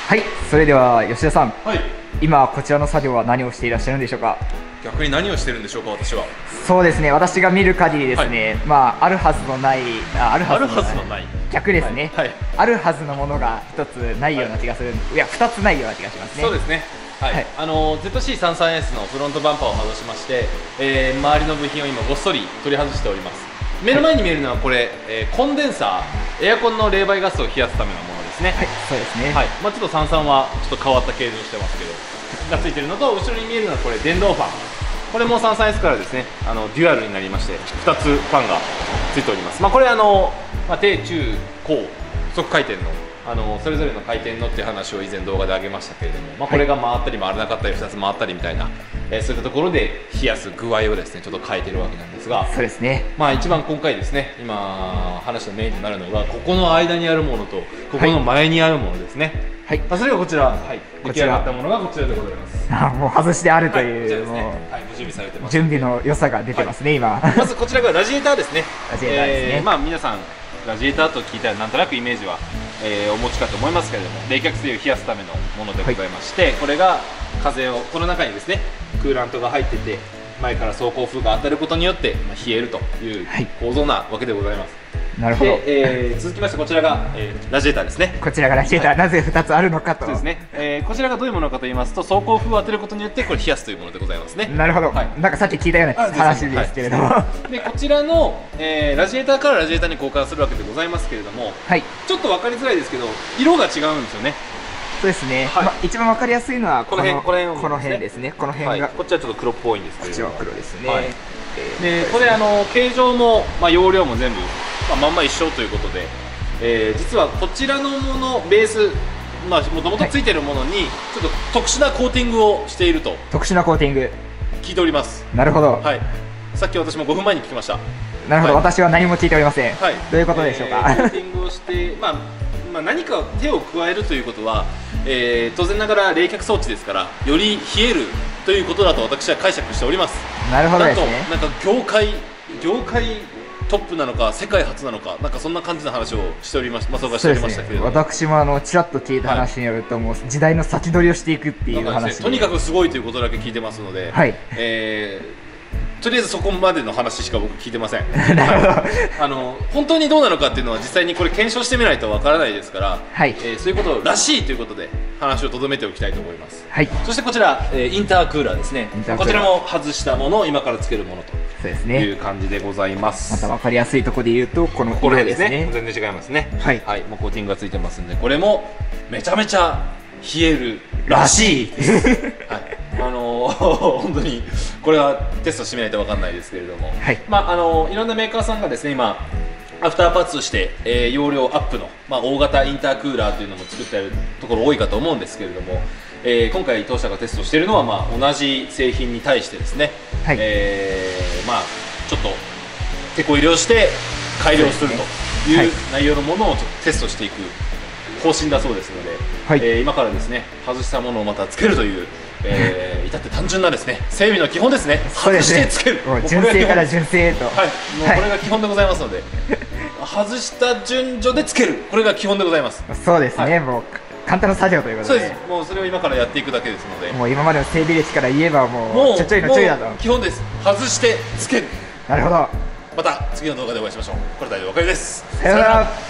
はい、それでは吉田さん、 はい。 今こちらの作業は何をしていらっしゃるんでしょうか。 逆に何をしてるんでしょうか、私は。 そうですね、私が見る限りですね、あるはずのない、 あるはずのない。 逆ですね、 はい。 あるはずのものが一つないような気がする、いや、二つないような気がしますね。 そうですね。はい。 はい ZC33S のフロントバンパーを外しまして、周りの部品を今ごっそり取り外しております。目の前に見えるのはこれ、コンデンサー、エアコンの冷媒ガスを冷やすためのものですね。 はい、そうですね。 はい。ちょっと33はちょっと変わった形状してますけど、がついてるのと、後ろに見えるのはこれ電動ファン。これも 33S からですね、デュアルになりまして、2つファンがついております。これ低中高速回転のそれぞれの回転のっていう話を以前動画で上げましたけれども、これが回ったり回らなかったり2つ回ったりみたいな、そういったところで冷やす具合をですねちょっと変えてるわけなんですが、 そうですね。 一番今回ですね、今話のメインとなるのがここの間にあるものとここの前にあるものですね。はい。それがこちら、出来上がったものがこちらでございます。 もう外してあるという、 こちらですね。はい、ご準備されてます。 準備の良さが出てますね、今。 まずこちらがラジエーターですね。 ラジエーターですね。 皆さんラジエーターと聞いたらなんとなくイメージは、お持ちかと思いますけれども、冷却水を冷やすためのものでございまして、これが風をこの中にですねクーラントが入ってて、前から走行風が当たることによって冷えるという構造なわけでございます。 なるほど。 続きましてこちらが、ラジエーターですね。 こちらがラジエーター、なぜ2つあるのかと。 そうですね。こちらがどういうものかと言いますと、走行風を当てることによってこれ冷やすというものでございますね。 なるほど。なんかさっき聞いたような話ですけれども、 でこちらの、ラジエーターからラジエーターに交換するわけでございますけれども、ちょっと分かりづらいですけど色が違うんですよね。そうですね。一番分かりやすいのはこの辺ですね。この辺が。 こっちはちょっと黒っぽいんですけど、 こっちは黒ですね。 でこれ形状も容量も全部まんま一緒ということで、実はこちらのものベースもともとついてるものにちょっと特殊なコーティングをしていると。 特殊なコーティング聞いております。 なるほど。 はい。さっき私も5分前に聞きました。 なるほど。私は何も聞いておりません。はい。どういうことでしょうか。 コーティングをして何か手を加えるということは、当然ながら冷却装置ですからより冷えるということだと私は解釈しております。 なるほどですね。 なんか業界トップなのか世界初なのか、なんかそんな感じの話をしておりました。しておりましたけれども、 私もちらっと聞いた話によると、もう時代の先取りをしていくっていう話で、 とにかくすごいということだけ聞いてますので、とりあえずそこまでの話しか僕聞いてません。本当にどうなのかっていうのは実際にこれ検証してみないとわからないですから、そういうことらしいということで話をとどめておきたいと思います。そしてこちら、インタークーラーですね。こちらも外したものを今からつけるものという感じでございます。 また分かりやすいところで言うとこの色ですね。 全然違いますね。もうコーティングがついてますんで、これもめちゃめちゃ冷えるらしいです。本当にこれはテストしてみないと分かんないですけれども、いろんなメーカーさんがですね今アフターパーツとして、容量アップの、大型インタークーラーというのも作ってあるところ多いかと思うんですけれども、今回当社がテストしているのは、同じ製品に対してですね、ちょっと手こ入れをして改良するという内容のものをちょっとテストしていく方針だそうですので、今からですね外したものをまたつけるという、至って単純なですね整備の基本ですね。外してつける、 純正から純正へと、もうこれが基本でございますので、外した順序でつける、これが基本でございます。 そうですね。もう簡単な作業ということで、 そうです。もうそれを今からやっていくだけですので、 もう今までの整備歴から言えばもうちょちょいのちょいだと基本です。外してつける。 なるほど。 また次の動画でお会いしましょう。これでお別れです。 さよなら。